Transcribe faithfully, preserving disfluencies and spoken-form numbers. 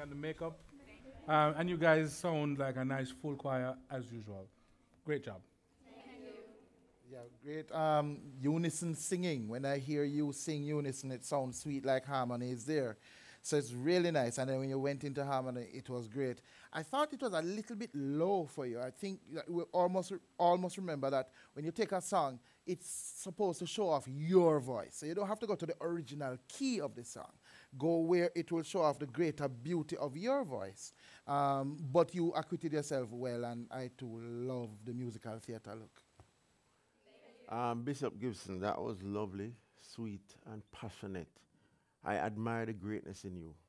and the makeup. Um, and you guys sound like a nice full choir as usual. Great job. Yeah, great um, unison singing. When I hear you sing unison, it sounds sweet like harmony is there. So it's really nice. And then when you went into harmony, it was great. I thought it was a little bit low for you. I think that we almost almost remember that when you take a song, it's supposed to show off your voice. So you don't have to go to the original key of the song. Go where it will show off the greater beauty of your voice. Um, but you acquitted yourself well, and I too love the musical theater look. Um, Bishop Gibson, that was lovely, sweet, and passionate. I admire the greatness in you.